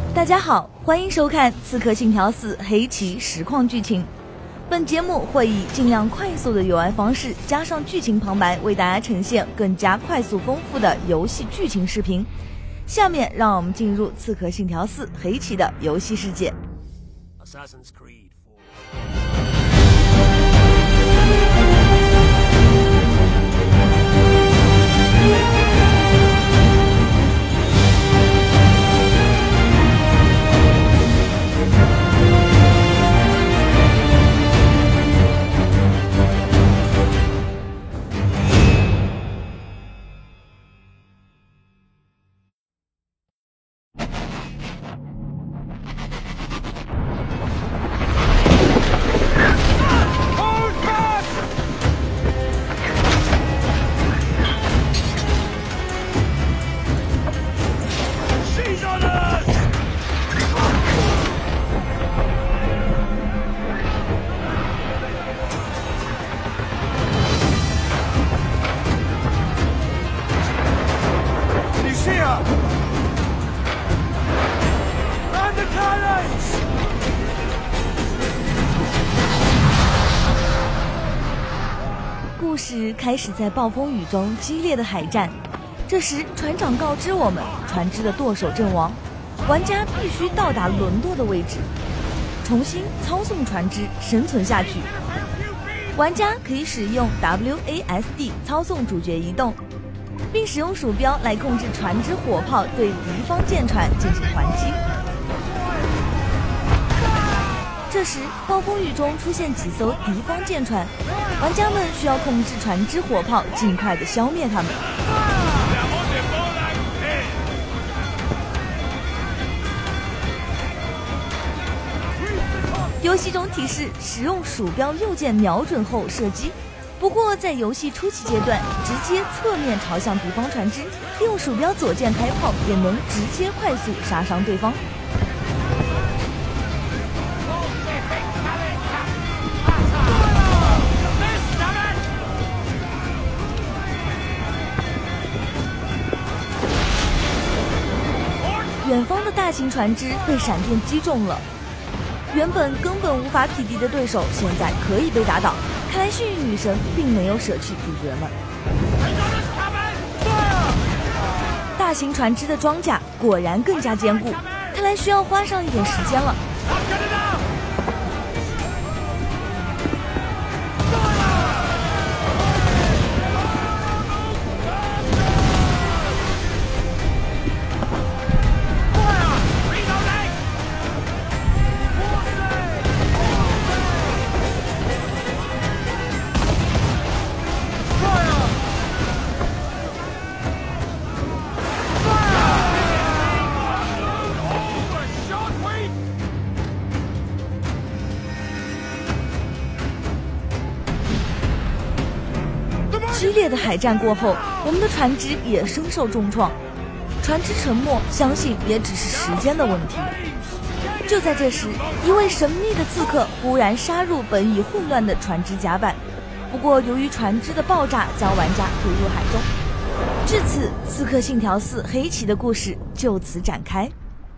大家好，欢迎收看《刺客信条4：黑旗实况剧情》。本节目会以尽量快速的 UI 方式，加上剧情旁白，为大家呈现更加快速丰富的游戏剧情视频。下面让我们进入《刺客信条4：黑旗》的游戏世界。 Assassin's Creed 故事开始在暴风雨中激烈的海战，这时船长告知我们，船只的舵手阵亡，玩家必须到达轮舵的位置，重新操纵船只生存下去。玩家可以使用 WASD 操纵主角移动，并使用鼠标来控制船只火炮对敌方舰船进行还击。这时暴风雨中出现几艘敌方舰船，玩家们需要控制船只火炮，尽快的消灭它们。游戏中提示使用鼠标右键瞄准后射击，不过在游戏初期阶段，直接侧面朝向敌方船只，用鼠标左键开炮也能直接快速杀伤对方。远方的大型船只被闪电击中了，原本根本无法匹敌的对手，现在可以被打倒。看来幸运女神并没有舍弃主角们。大型船只的装甲果然更加坚固，看来需要花上一点时间了。激烈的海战过后，我们的船只也深受重创，船只沉没，相信也只是时间的问题。就在这时，一位神秘的刺客忽然杀入本已混乱的船只甲板，不过由于船只的爆炸将玩家推入海中。至此，《刺客信条4：黑旗》的故事就此展开。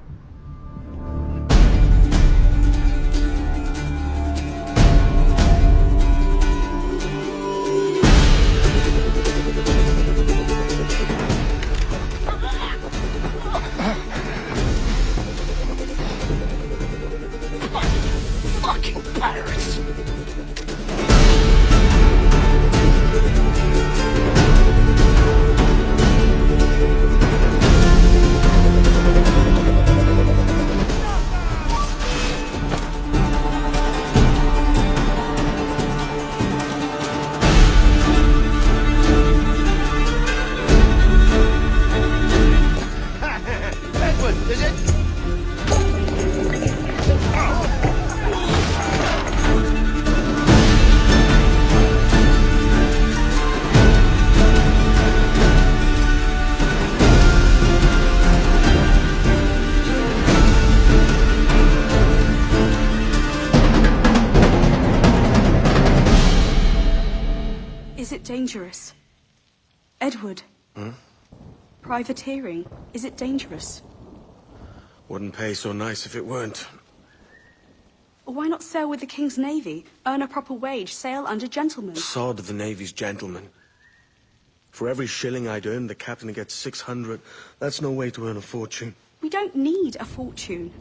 Is it dangerous? Edward? Hmm? Privateering, is it dangerous? Wouldn't pay so nice if it weren't. Why not sail with the King's Navy? Earn a proper wage, sail under gentlemen. Sod of the Navy's gentlemen. For every shilling I'd earn, the captain gets 600. That's no way to earn a fortune. We don't need a fortune.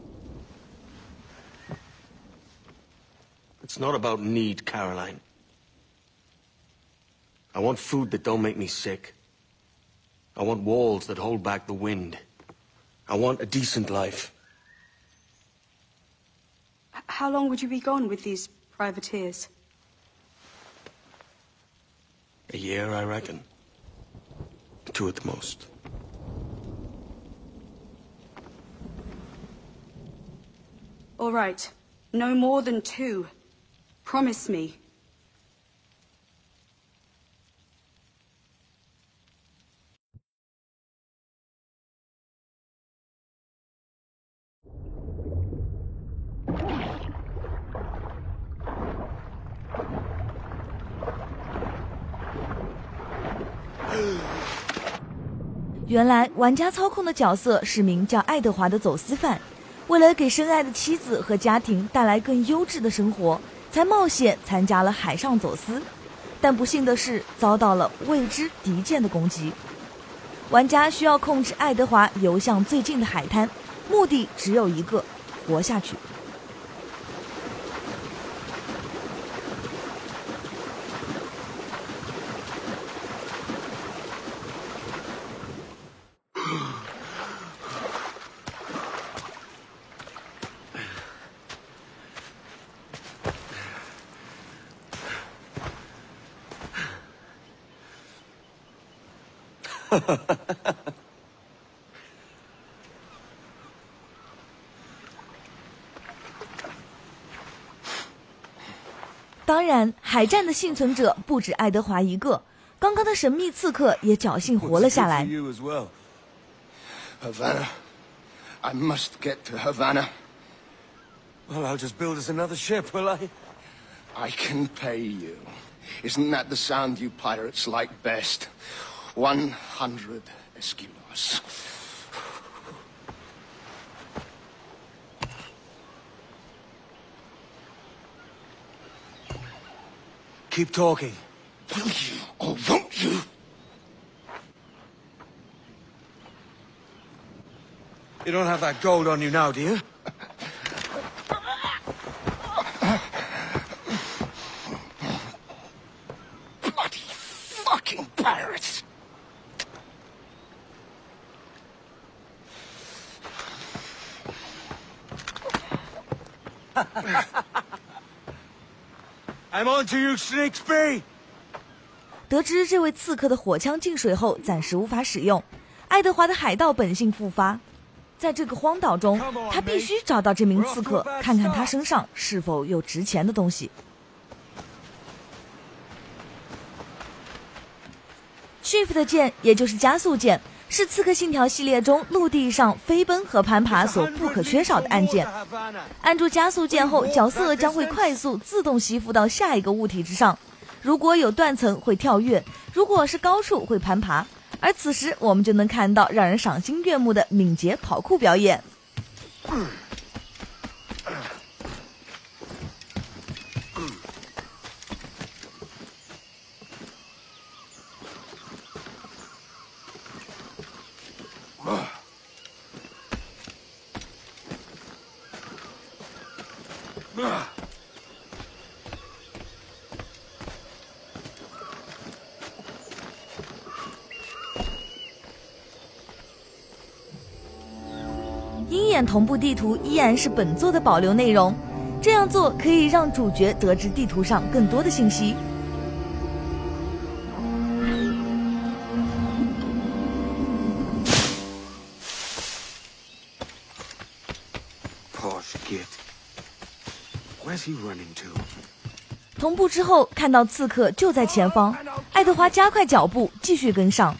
It's not about need, Caroline. I want food that don't make me sick. I want walls that hold back the wind. I want a decent life. How long would you be gone with these privateers? A year, I reckon. 2 at the most. All right. No more than 2. Promise me. 原来玩家操控的角色是名叫爱德华的走私犯，为了给深爱的妻子和家庭带来更优质的生活，才冒险参加了海上走私。但不幸的是，遭到了未知敌舰的攻击。玩家需要控制爱德华游向最近的海滩，目的只有一个：活下去。当然，海战的幸存者不止爱德华一个，刚刚的神秘刺客也侥幸活了下来。 Havana. I must get to Havana. Well, I'll just build us another ship, will I? I can pay you. Isn't that the sound you pirates like best? 100 escudos. Keep talking. Will you or won't you? You don't have that gold on you now, do you? Bloody fucking pirates! I'm on to you, Snakesby! 得知这位刺客的火枪进水后暂时无法使用，爱德华的海盗本性复发。在这个荒岛中，他必须找到这名刺客，看看他身上是否有值钱的东西。Shift 的键，也就是加速键，是刺客信条系列中陆地上飞奔和攀爬所不可缺少的按键。按住加速键后，角色将会快速自动吸附到下一个物体之上。如果有断层会跳跃，如果是高处会攀爬。而此时我们就能看到让人赏心悦目的敏捷跑酷表演。鹰眼同步地图依然是本作的保留内容，这样做可以让主角得知地图上更多的信息。同步之后，看到刺客就在前方，爱德华加快脚步，继续跟上。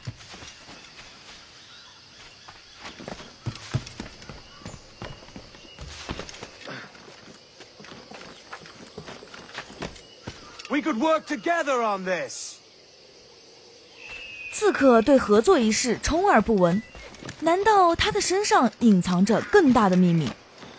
We could work together on this. 刺客对合作一事充耳不闻， 难道他的身上隐藏着更大的秘密？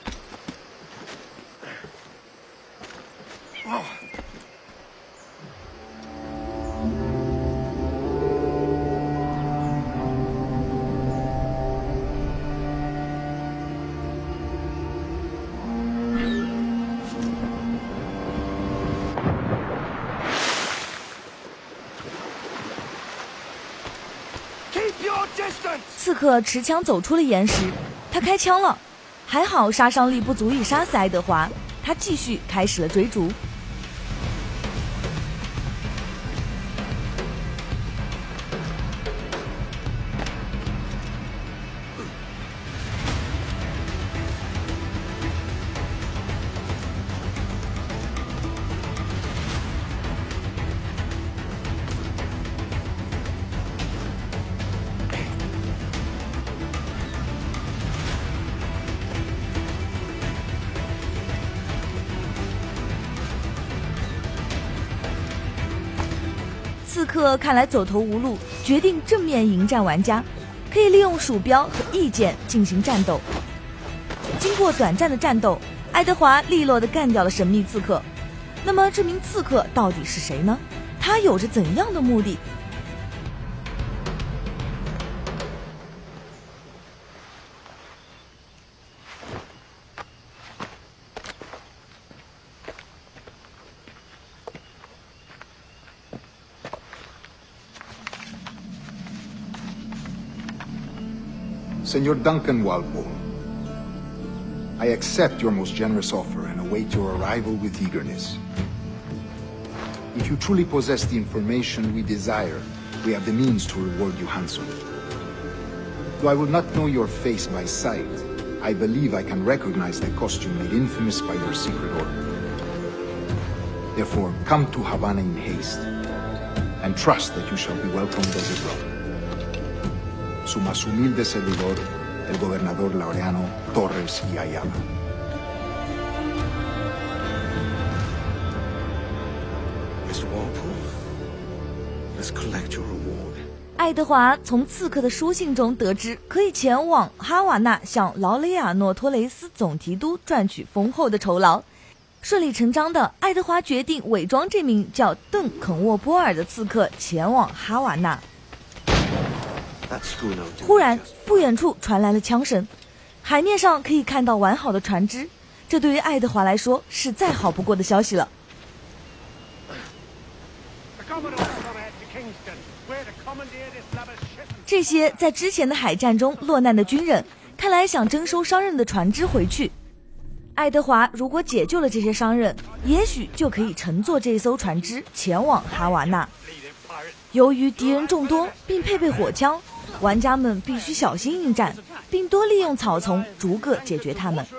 刺客持枪走出了岩石，他开枪了，还好杀伤力不足以杀死爱德华，他继续开始了追逐。刺客看来走投无路，决定正面迎战玩家，可以利用鼠标和翼键进行战斗。经过短暂的战斗，爱德华利落地干掉了神秘刺客。那么这名刺客到底是谁呢？他有着怎样的目的？ Senor Duncan Wildbourne, I accept your most generous offer and await your arrival with eagerness. If you truly possess the information we desire, we have the means to reward you handsomely. Though I will not know your face by sight, I believe I can recognize the costume made infamous by your secret order. Therefore, come to Havana in haste, and trust that you shall be welcomed as a brother. Su más humilde servidor, el gobernador Laureano Torres y Ayala. Mr. Walpole, let's collect your reward. 爱德华从刺客的书信中得知，可以前往哈瓦那向劳雷亚诺托雷斯总提督赚取丰厚的酬劳。顺理成章的，爱德华决定伪装这名叫邓肯沃波尔的刺客前往哈瓦那。忽然，不远处传来了枪声，海面上可以看到完好的船只，这对于爱德华来说是再好不过的消息了。这些在之前的海战中落难的军人，看来想征收商人的船只回去。爱德华如果解救了这些商人，也许就可以乘坐这艘船只前往哈瓦那。由于敌人众多并配备火枪，玩家们必须小心应战，并多利用草丛逐个解决他们。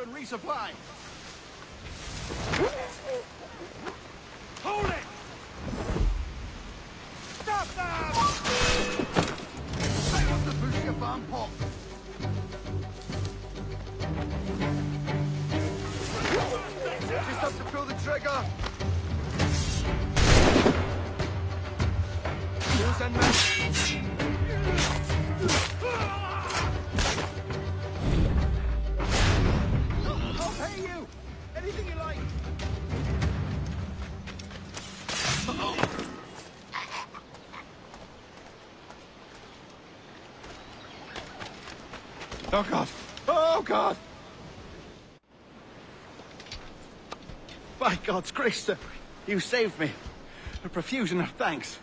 Oh, God. Oh, God. By God's grace, sir, you saved me. A profusion of thanks.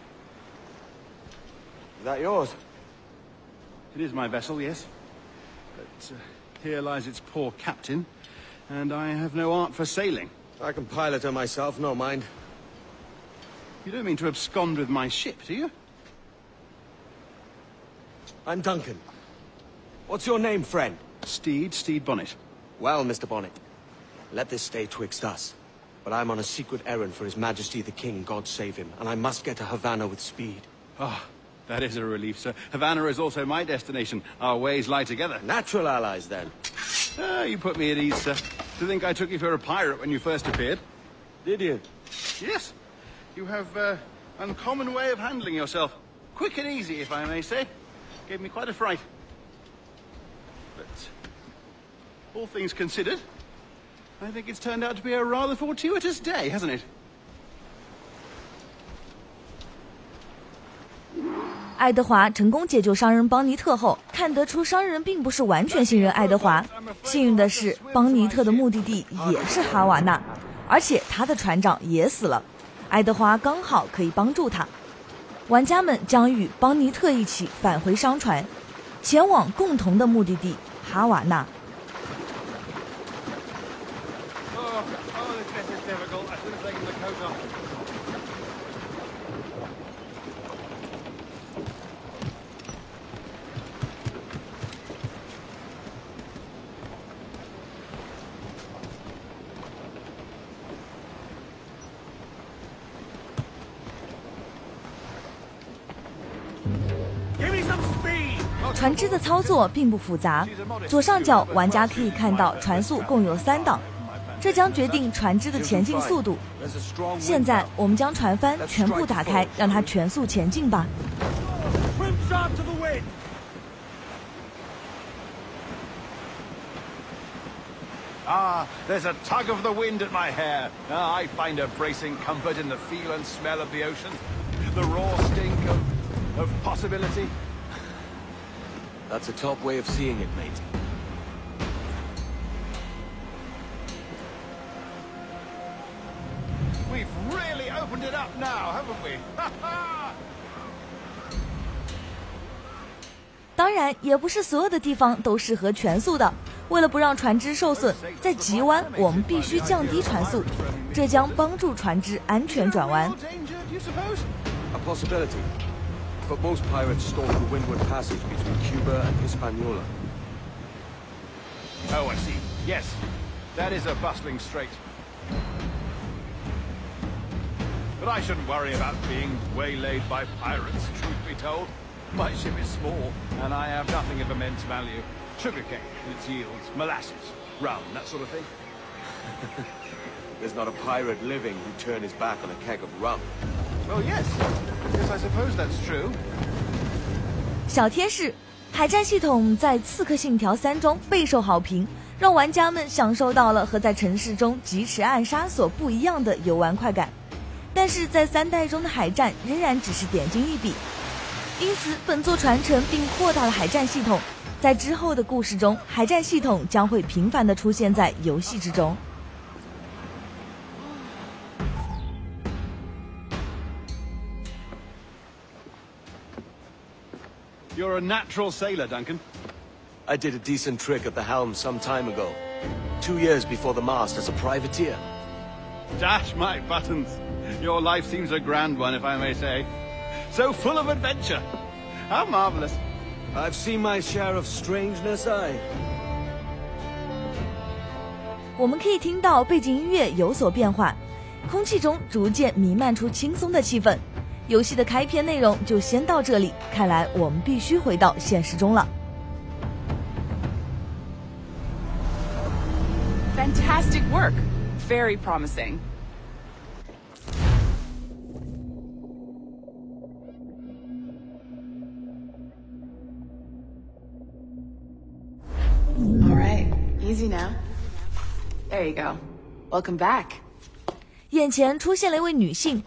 Is that yours? It is my vessel, yes. But here lies its poor captain, and I have no art for sailing. I can pilot her myself, no mind. You don't mean to abscond with my ship, do you? I'm Duncan. What's your name, friend? Steed Bonnet. Well, Mr. Bonnet, let this stay twixt us. But I'm on a secret errand for His Majesty the King, God save him, and I must get to Havana with speed. Ah, that is a relief, sir. Havana is also my destination. Our ways lie together. Natural allies, then. Ah, you put me at ease, sir. To think I took you for a pirate when you first appeared. Did you? Yes. You have uncommon way of handling yourself. Quick and easy, if I may say. Gave me quite a fright. All things considered, I think it's turned out to be a rather fortuitous day, hasn't it? 爱德华成功解救商人邦尼特后，看得出商人并不是完全信任爱德华。幸运的是，邦尼特的目的地也是哈瓦那，而且他的船长也死了，爱德华刚好可以帮助他。玩家们将与邦尼特一起返回商船，前往共同的目的地哈瓦那。船只的操作并不复杂，左上角玩家可以看到船速共有3档，这将决定船只的前进速度。现在我们将船帆全部打开，让它全速前进吧。 Ah, there's a tug of the wind at my hair. I find a bracing comfort in the feel and smell of the ocean, the raw stink of possibility. That's a top way of seeing it, mate. We've really opened it up now, haven't we? 当然，也不是所有的地方都适合全速的。为了不让船只受损，在急弯我们必须降低船速，这将帮助船只安全转弯。 A possibility. But most pirates stalk the windward passage between Cuba and Hispaniola. Oh, I see. Yes, that is a bustling strait. But I shouldn't worry about being waylaid by pirates, truth be told. My ship is small, and I have nothing of immense value. Sugarcane and its yields, molasses, rum, that sort of thing. There's not a pirate living who'd turn his back on a keg of rum. Well, yes. Yes, I suppose that's true. 小贴士：海战系统在《刺客信条3》中备受好评，让玩家们享受到了和在城市中疾驰暗杀所不一样的游玩快感。但是在3代中的海战仍然只是点睛一笔，因此本作传承并扩大了海战系统。在之后的故事中，海战系统将会频繁地出现在游戏之中。 You're a natural sailor, Duncan. I did a decent trick at the helm some time ago. 2 years before the mast as a privateer. Dash my buttons. Your life seems a grand one, if I may say. So full of adventure. How marvelous. I've seen my share of strangeness, I. 我们可以听到背景音乐有所变化，空气中逐渐弥漫出轻松的气氛。游戏的开篇内容就先到这里，看来我们必须回到现实中了。 Fantastic work. Very promising. All right, easy now. There you go. Welcome back. 眼前出现了一位女性。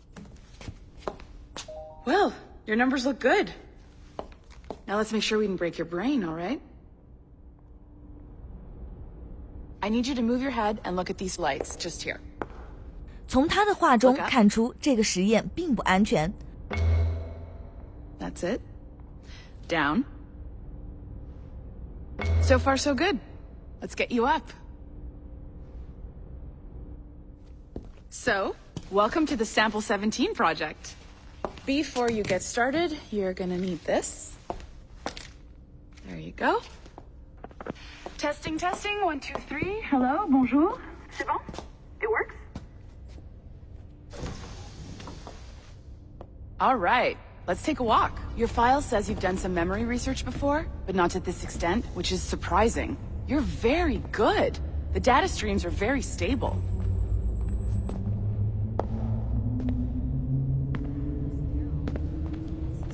Well, your numbers look good. Now let's make sure we didn't break your brain, all right? I need you to move your head and look at these lights just here. 从她的话中看出，这个实验并不安全。 That's it. Down. So far, so good. Let's get you up. So, welcome to the Sample 17 project. Before you get started, you're gonna need this. There you go. Testing, testing, 1, 2, 3. Hello, bonjour. C'est bon? It works? All right, let's take a walk. Your file says you've done some memory research before, but not to this extent, which is surprising. You're very good. The data streams are very stable.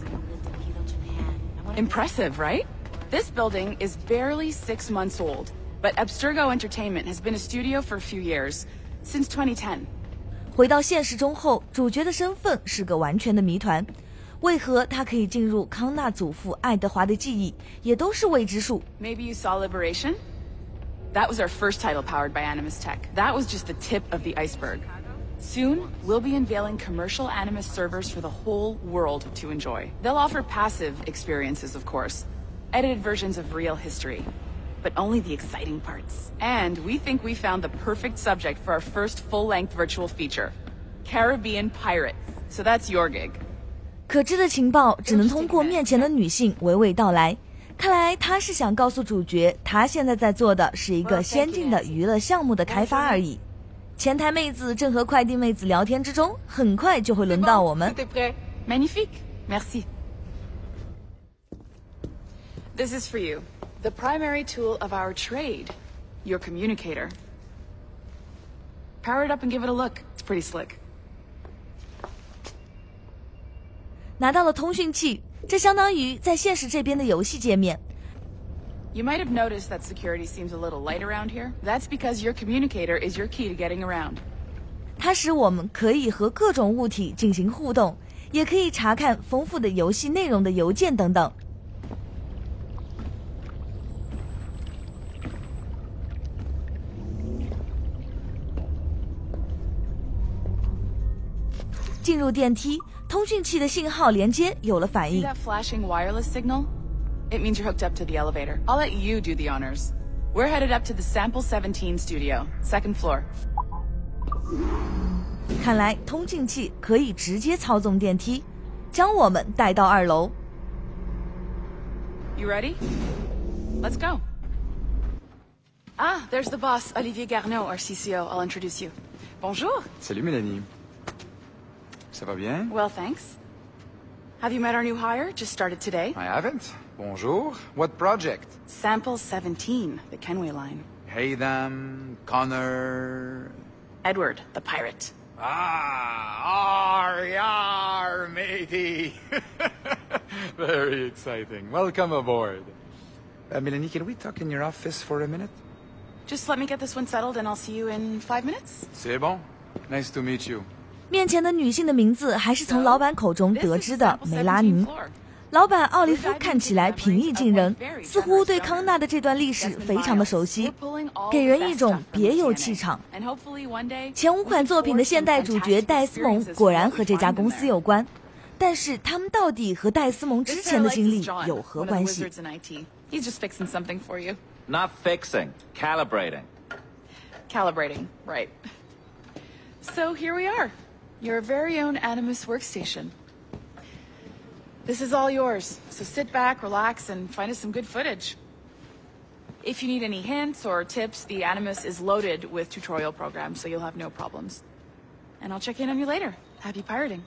Impressive, right? This building is barely 6 months old. But Abstergo Entertainment has been a studio for a few years, since 2010. 回到现实中后，主角的身份是个完全的谜团。为何他可以进入康纳祖父爱德华的记忆，也都是未知数。 Maybe you saw Liberation? That was our first title powered by Animus Tech. That was just the tip of the iceberg. Soon, we'll be unveiling commercial Animus servers for the whole world to enjoy. They'll offer passive experiences, of course. Edited versions of real history. But only the exciting parts. And we think we found the perfect subject for our first full-length virtual feature. Caribbean Pirates. So that's your gig. 可知的情报只能通过面前的女性娓娓道来。看来他是想告诉主角，他现在在做的是一个先进的娱乐项目的开发而已。前台妹子正和快递妹子聊天之中，很快就会轮到我们。 Magnifique. Merci. This is for you. The primary tool of our trade. Your communicator. Power it up and give it a look. It's pretty slick. 拿到了通讯器，这相当于在现实这边的游戏界面。 You might have noticed that security seems a little light around here. That's because your communicator is your key to getting around. 它使我们可以和各种物体进行互动，也可以查看丰富的游戏内容的邮件等等。进入电梯，通讯器的信号连接有了反应。 See that flashing wireless signal? It means you're hooked up to the elevator. I'll let you do the honors. We're headed up to the Sample 17 studio, second floor. 看来通讯器可以直接操纵电梯，将我们带到2楼。 You ready? Let's go. Ah, there's the boss, Olivier Garneau, our CCO. I'll introduce you. Bonjour. Salut Mélanie. Ça va bien? Well, thanks. Have you met our new hire? Just started today. I haven't. Bonjour. What project? Sample 17, the Kenway line. Haytham, Connor... Edward, the pirate. Ah, yar, matey. Very exciting. Welcome aboard. Mélanie, can we talk in your office for a minute? Just let me get this one settled and I'll see you in 5 minutes. C'est bon. Nice to meet you. 面前的女性的名字还是从老板口中得知的，梅拉尼。老板奥利夫看起来平易近人，似乎对康纳的这段历史非常的熟悉，给人一种别有气场。前5款作品的现代主角戴斯蒙果然和这家公司有关，但是他们到底和戴斯蒙之前的经历有何关系？ He's just fixing something for you. Not fixing, calibrating. Calibrating, right. So here we are. Your very own Animus workstation. This is all yours, so sit back, relax, and find us some good footage. If you need any hints or tips, the Animus is loaded with tutorial programs, so you'll have no problems. And I'll check in on you later. Happy pirating.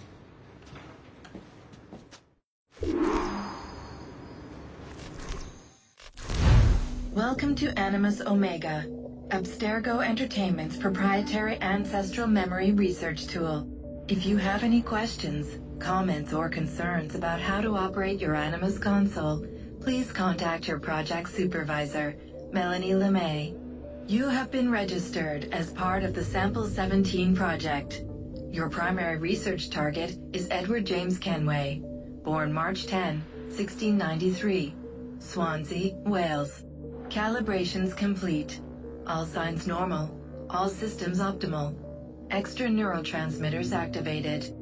Welcome to Animus Omega, Abstergo Entertainment's proprietary ancestral memory research tool. If you have any questions, comments, or concerns about how to operate your Animus console, please contact your project supervisor, Melanie LeMay. You have been registered as part of the Sample 17 project. Your primary research target is Edward James Kenway, born March 10, 1693, Swansea, Wales. Calibrations complete. All signs normal. All systems optimal. Extra neurotransmitters activated.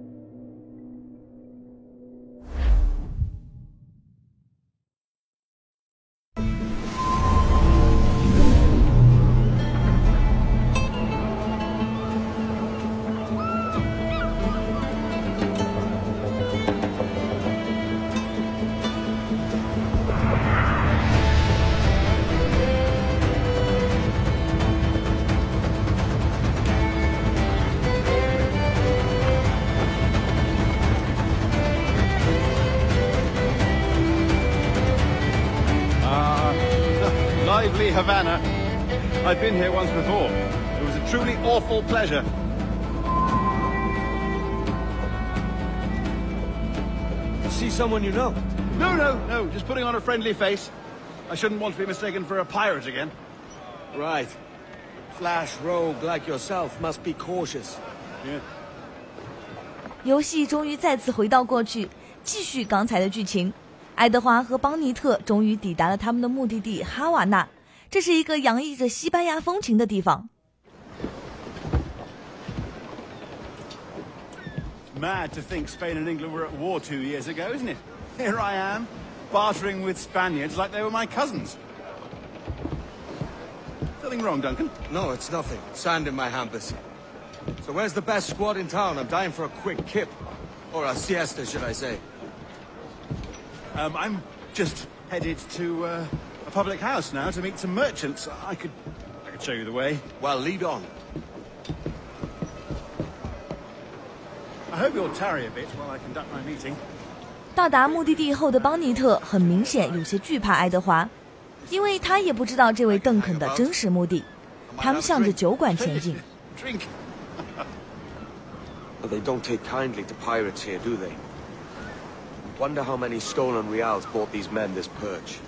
Lively Havana. I've been here once before. It was a truly awful pleasure. See someone you know? No, just putting on a friendly face. I shouldn't want to be mistaken for a pirate again. Right. Flash rogue like yourself must be cautious. Yeah. 游戏终于再次回到过去，继续刚才的剧情。爱德华和邦尼特终于抵达了他们的目的地哈瓦那，这是一个洋溢着西班牙风情的地方。 Mad to think Spain and England were at war 2 years ago, isn't it? Here I am, bartering with Spaniards like they were my cousins. Something wrong, Duncan? No, it's nothing. Sand in my hampers. So where's the best squad in town? I'm dying for a quick kip. Or a siesta, should I say. I'm just headed to a public house now to meet some merchants. I could show you the way. Well, lead on. I hope you'll tarry a bit while I conduct my meeting. 到达目的地后的邦尼特很明显有些惧怕爱德华，因为他也不知道这位邓肯的真实目的。他们向着酒馆前进。 They don't take kindly to pirates here, do they? Wonder how many stolen reals bought these men this perch.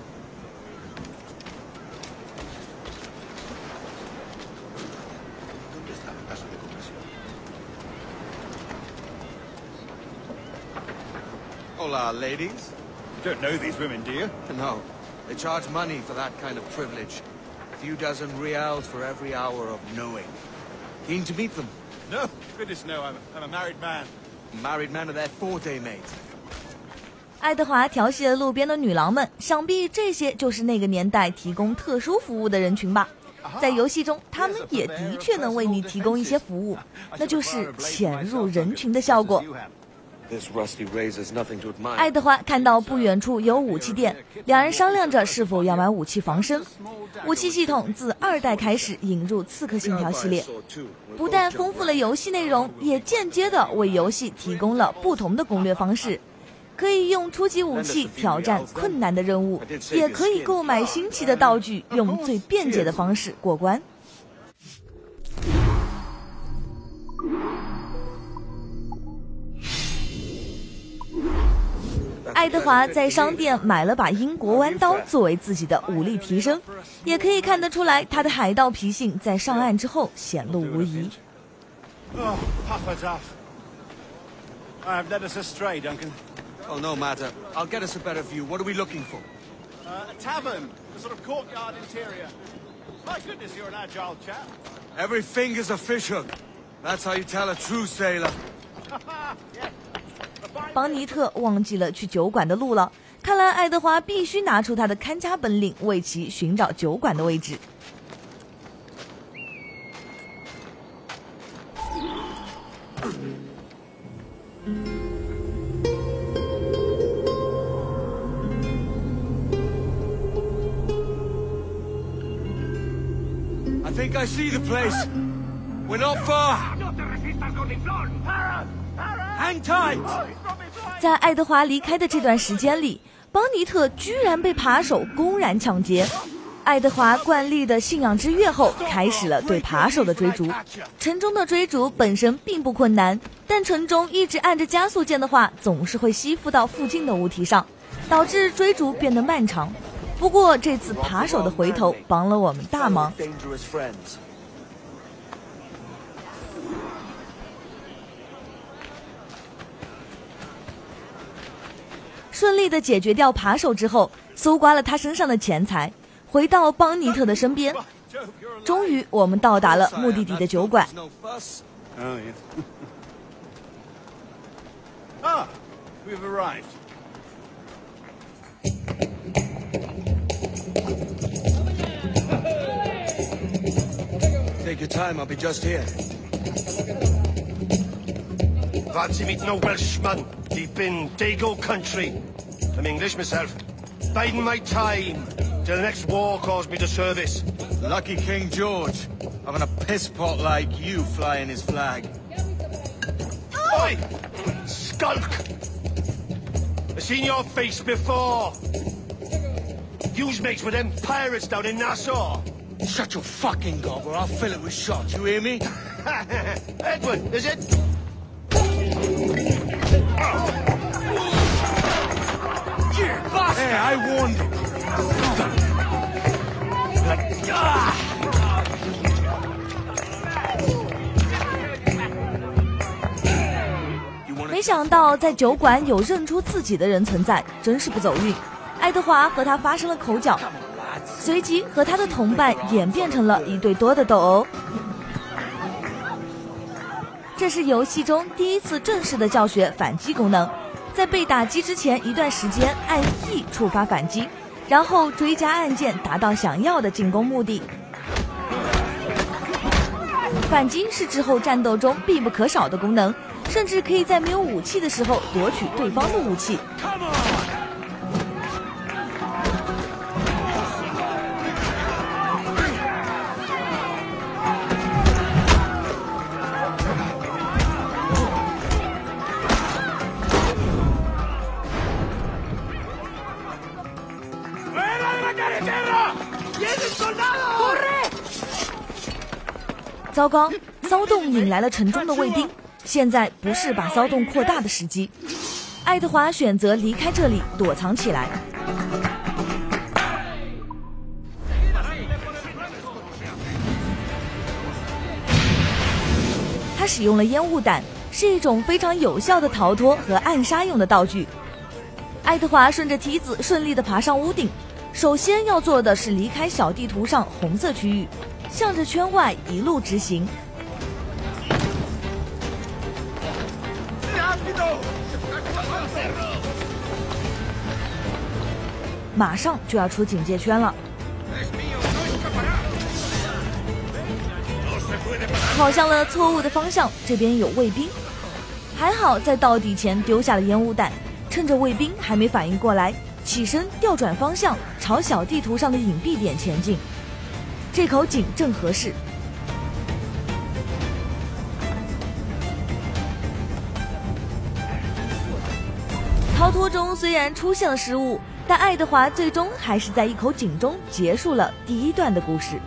Hola, ladies. You don't know these women, do you? No. They charge money for that kind of privilege. A few dozen reals for every hour of knowing. Keen to meet them? No, goodness no, I'm a married man. Married men are their forte, mate. 爱德华调戏了路边的女郎们，想必这些就是那个年代提供特殊服务的人群吧。在游戏中，他们也的确能为你提供一些服务，那就是潜入人群的效果。爱德华看到不远处有武器店，两人商量着是否要买武器防身。武器系统自2代开始引入《刺客信条》系列，不但丰富了游戏内容，也间接的为游戏提供了不同的攻略方式。可以用初级武器挑战困难的任务，也可以购买新奇的道具，用最便捷的方式过关。爱德华在商店买了把英国弯刀作为自己的武力提升，也可以看得出来他的海盗脾性在上岸之后显露无遗。 I have led us astray, Duncan. Oh, no matter. I'll get us a better view. What are we looking for? A tavern, a sort of courtyard interior. My goodness, you're an agile chap. Every finger's a fishhook. That's how you tell a true sailor. 邦尼特忘记了去酒馆的路了，看来爱德华必须拿出他的看家本领，为其寻找酒馆的位置。 I think I see the place. We're not far. Hang tight. 在爱德华离开的这段时间里，邦尼特居然被扒手公然抢劫。爱德华惯例的信仰之跃后，开始了对扒手的追逐。城中的追逐本身并不困难，但城中一直按着加速键的话，总是会吸附到附近的物体上，导致追逐变得漫长。不过这次扒手的回头帮了我们大忙。顺利的解决掉扒手之后，搜刮了他身上的钱财，回到邦尼特的身边。终于我们到达了目的地的酒馆。 Ah, we've arrived. Take your time, I'll be just here. Fancy meeting a Welshman deep in Dago country. I'm English myself. Biding my time till the next war calls me to service. Lucky King George, having a piss pot like you flying his flag. Oi! Skulk! I've seen your face before. You's mates with them pirates down in Nassau. Shut your fucking gob or I'll fill it with shots, you hear me? Edward, is it? Hey, I warned you. 没想到在酒馆有认出自己的人存在，真是不走运。爱德华和他发生了口角，随即和他的同伴演变成了一对多的斗殴。这是游戏中第一次正式的教学反击功能，在被打击之前一段时间按 E 触发反击，然后追加按键达到想要的进攻目的。反击是之后战斗中必不可少的功能，甚至可以在没有武器的时候夺取对方的武器。糟糕，骚动引来了城中的卫兵，现在不是把骚动扩大的时机。爱德华选择离开这里，躲藏起来。他使用了烟雾弹，是一种非常有效的逃脱和暗杀用的道具。爱德华顺着梯子顺利地爬上屋顶，首先要做的是离开小地图上红色区域，向着圈外一路直行。马上就要出警戒圈了，跑向了错误的方向，这边有卫兵，还好在到底前丢下了烟雾弹，趁着卫兵还没反应过来，起身调转方向，朝小地图上的隐蔽点前进。这口井正合适。逃脱中虽然出现了失误，但爱德华最终还是在一口井中结束了第一段的故事。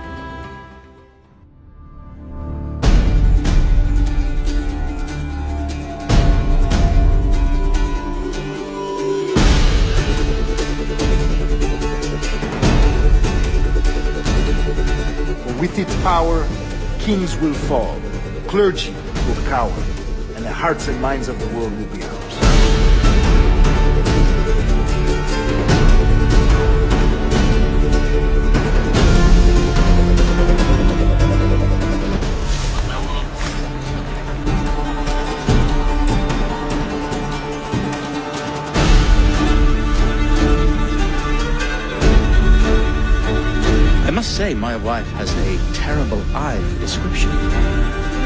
With its power, kings will fall, clergy will cower, and the hearts and minds of the world will be ours. I must say, my wife has a terrible eye for description.